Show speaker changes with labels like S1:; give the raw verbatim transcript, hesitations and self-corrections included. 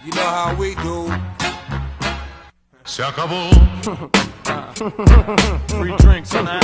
S1: You know how we do.
S2: Se acabó.
S3: Free drinks on the